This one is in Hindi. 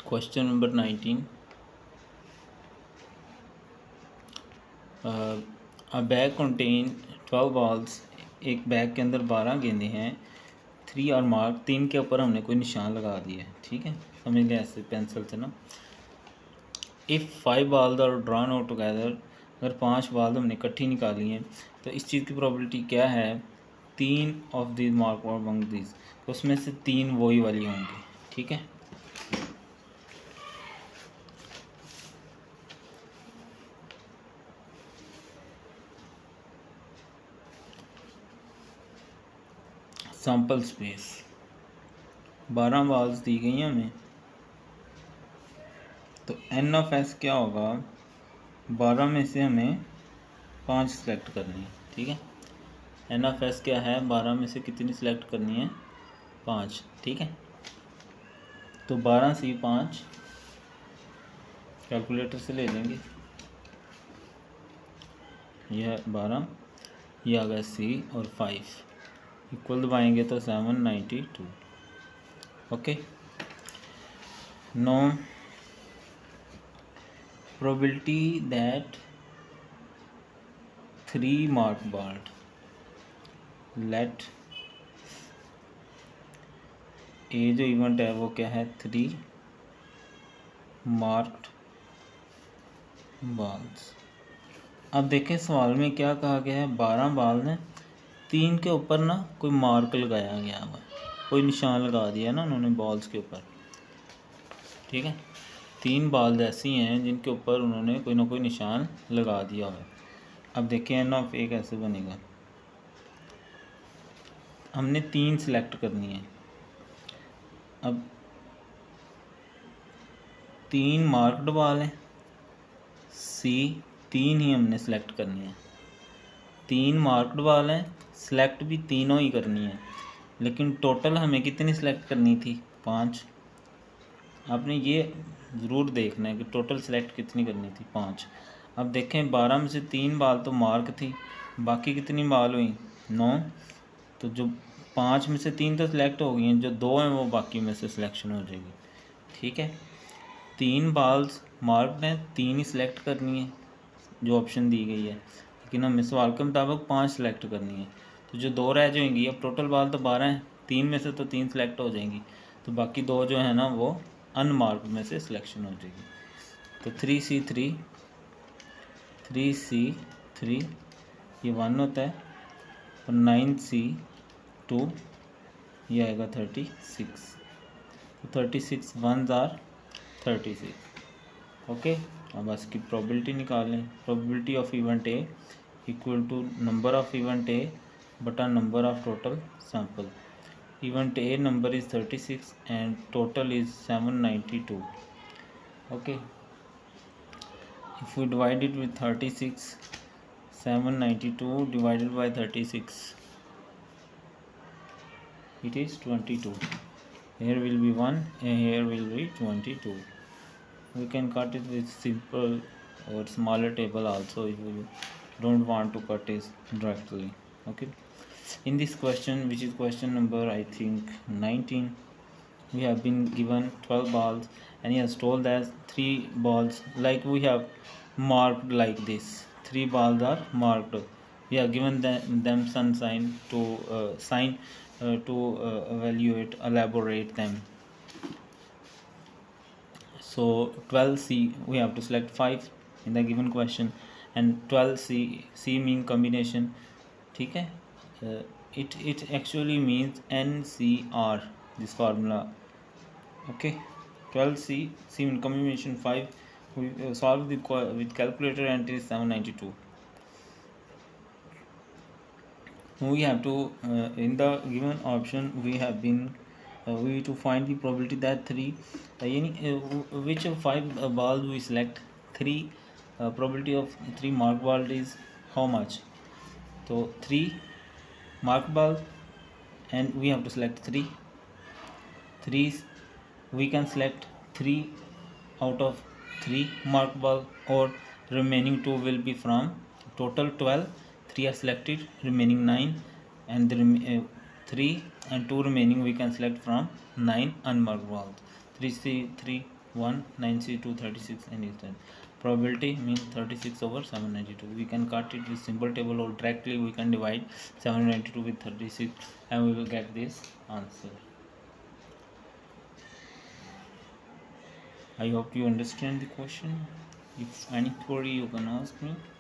Question number 19. A bag contain 12 balls. एक बैग के अंदर 12 गेंदे हैं. 3 और मार्क. 3 के ऊपर हमने कोई निशान लगा दिया है. ठीक है, समझ लें ऐसे पेंसिल से ना. If 5 balls are drawn out together, अगर 5 बाल हमने इकट्ठी निकाली हैं तो इस चीज़ की प्रोबेबिलिटी क्या है? 3 ऑफ दिस मार्क और अमंग दिस, तो उसमें से 3 वही वाली होंगी. ठीक है, सैम्पल स्पेस 12 बाल्स दी गई हैं हमें, तो एन ऑफ एस क्या होगा? 12 में से हमें 5 सेलेक्ट करनी है. ठीक है, एन ऑफ एस क्या है? 12 में से कितनी सेलेक्ट करनी है? 5. ठीक है, तो 12 सी 5 कैलकुलेटर से ले लेंगे. यह 12, यह आ गया सी और 5 इक्वल दबाएंगे तो 792. Okay, no probability that 3 marked ball, let A जो इवेंट है वो क्या है? 3 marked balls. अब देखें सवाल में क्या कहा गया है? 12 बाल हैं, 3 के ऊपर ना कोई मार्क लगाया गया हुआ, कोई निशान लगा दिया ना उन्होंने बॉल्स के ऊपर. ठीक है, 3 बाल ऐसी हैं जिनके ऊपर उन्होंने कोई ना कोई निशान लगा दिया हुआ. अब देखें एन ऑफ ए कैसे बनेगा. हमने 3 सिलेक्ट करनी है. अब 3 मार्क्ड बाल हैं, सी 3 ही हमने सेलेक्ट करनी है. 3 मार्क्ड बाल हैं, सेलेक्ट भी तीनों ही करनी है, लेकिन टोटल हमें कितनी सेलेक्ट करनी थी? 5. आपने ये ज़रूर देखना है कि टोटल सेलेक्ट कितनी करनी थी? 5. अब देखें 12 में से 3 बाल तो मार्क थी, बाकी कितनी बाल हुई? 9. तो जो 5 में से 3 तो सिलेक्ट हो गई हैं, जो 2 हैं वो बाकी में से सिलेक्शन हो जाएगी. ठीक है, 3 बाल्स मार्क्ड हैं, 3 ही सिलेक्ट करनी है जो ऑप्शन दी गई है, लेकिन हमें सवाल के मुताबिक 5 सेलेक्ट करनी है. तो जो 2 रह जाएंगी, अब टोटल बाल तो 12 हैं, 3 में से तो 3 सेलेक्ट हो जाएंगी, तो बाकी 2 जो है ना वो अनमार्क्ड में से सिलेक्शन हो जाएगी. तो 3C3 ये 1 होता है, और 9C2 ये आएगा 36. तो 36 1s आर 36. ओके, अब इसकी प्रोबेबिलिटी निकाल लें. Probability of event A equal to number of event A बटा number of total sample. Event A number is 36 and total is 792. Okay, if we divide it with 36, 792 divided by 36, it is 22. Here will be 1 and here will be 22. We can cut it with simple or smaller table also if you don't want to cut it directly. Okay, in this question, which is question number I think 19, we have been given 12 balls and he has told that 3 balls, like we have marked like this, 3 balls are marked. We have given them some sign to evaluate, elaborate them. So 12C, we have to select 5 in the given question, and 12C mean combination. ठीक है, it actually means NCR, this formula. Okay, 12C in combination 5. We solve with calculator and it is 792. We have to in the given option we have been we to find the probability that 3 which of 5 balls we select. 3 probability of 3 mark ball is how much? So 3 mark ball and we have to select 3 we can select 3 out of 3 mark ball, or remaining 2 will be from total 12. 3 are selected, remaining 9, and the 3 and 2 remaining we can select from 9 unmarked balls. 3C3 1 92 36 and is done. Probability means 36 over 792. We can cut it with simple table, or directly we can divide 792 with 36 and we will get this answer. I hope you understand the question. If any query you can ask me.